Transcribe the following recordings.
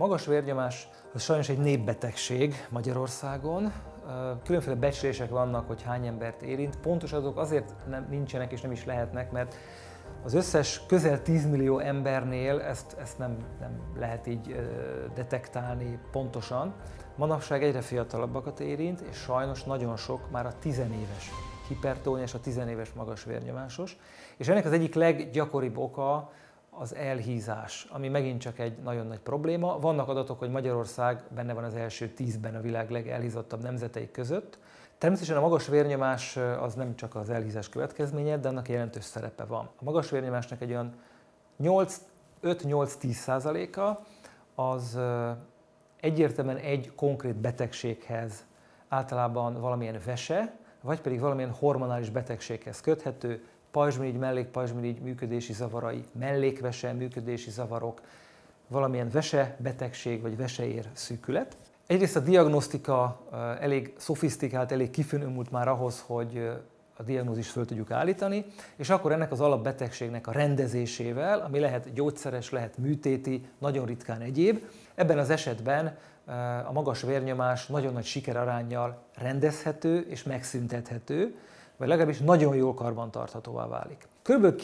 magas vérnyomás az sajnos egy népbetegség Magyarországon. Különféle becslések vannak, hogy hány embert érint. Pontos adatok azért nincsenek és nem is lehetnek, mert az összes közel 10 millió embernél ezt nem lehet így detektálni pontosan. Manapság egyre fiatalabbakat érint, és sajnos nagyon sok már a tizenéves hipertóniás, a tizenéves magas vérnyomásos. És ennek az egyik leggyakoribb oka az elhízás, ami megint csak egy nagyon nagy probléma. Vannak adatok, hogy Magyarország benne van az első 10-ben a világ legelhízottabb nemzeteik között. Természetesen a magas vérnyomás az nem csak az elhízás következménye, de annak jelentős szerepe van. A magas vérnyomásnak egy olyan 5-8-10%-a az egyértelműen egy konkrét betegséghez, általában valamilyen vese, vagy pedig valamilyen hormonális betegséghez köthető, pajzsmirigy, mellékpajzsmirigy működési zavarai, mellékvese működési zavarok, valamilyen vesebetegség vagy veseér szűkület. Egyrészt a diagnosztika elég szofisztikált, elég kifinomult már ahhoz, hogy a diagnózist föl tudjuk állítani, és akkor ennek az alapbetegségnek a rendezésével, ami lehet gyógyszeres, lehet műtéti, nagyon ritkán egyéb, ebben az esetben a magas vérnyomás nagyon nagy sikeraránnyal rendezhető és megszüntethető, vagy legalábbis nagyon jól karbantarthatóvá válik. Kb.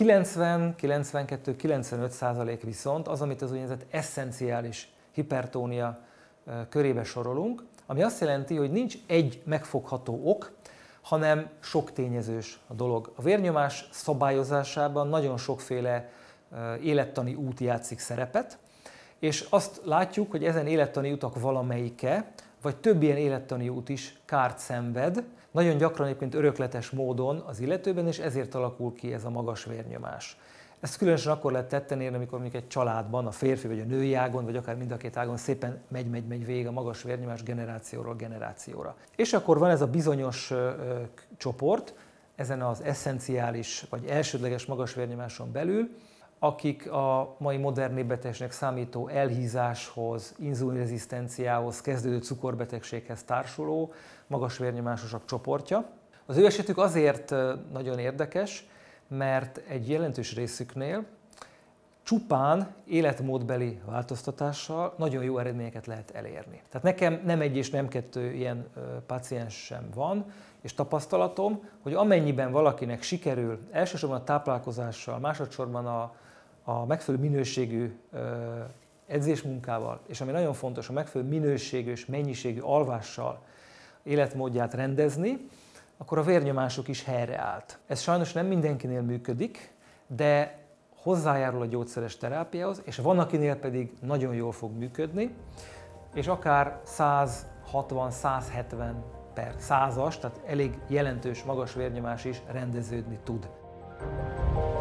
90-92-95% viszont az, amit az úgynevezett esszenciális hipertónia körébe sorolunk, ami azt jelenti, hogy nincs egy megfogható ok, hanem sok tényezős a dolog. A vérnyomás szabályozásában nagyon sokféle élettani út játszik szerepet, és azt látjuk, hogy ezen élettani utak valamelyike, vagy több ilyen élettani út is kárt szenved, nagyon gyakran egyébként örökletes módon az illetőben, és ezért alakul ki ez a magas vérnyomás. Ezt különösen akkor lehet tetten érni, amikor mondjuk egy családban, a férfi vagy a női ágon, vagy akár mind a két ágon szépen megy végig a magas vérnyomás generációról generációra. És akkor van ez a bizonyos csoport, ezen az esszenciális vagy elsődleges magas vérnyomáson belül, akik a mai modern népbetegségnek számító elhízáshoz, inzulinrezisztenciához, kezdődő cukorbetegséghez társuló magas vérnyomásosak csoportja. Az ő esetük azért nagyon érdekes, mert egy jelentős részüknél csupán életmódbeli változtatással nagyon jó eredményeket lehet elérni. Tehát nekem nem egy és nem kettő ilyen páciensem van, és tapasztalatom, hogy amennyiben valakinek sikerül elsősorban a táplálkozással, másodszorban a megfelelő minőségű edzésmunkával, és ami nagyon fontos, a megfelelő minőségű és mennyiségű alvással életmódját rendezni, akkor a vérnyomásuk is helyreállt. Ez sajnos nem mindenkinél működik, de hozzájárul a gyógyszeres terápiához, és van akinél pedig nagyon jól fog működni, és akár 160-170 per 100-as, tehát elég jelentős magas vérnyomás is rendeződni tud.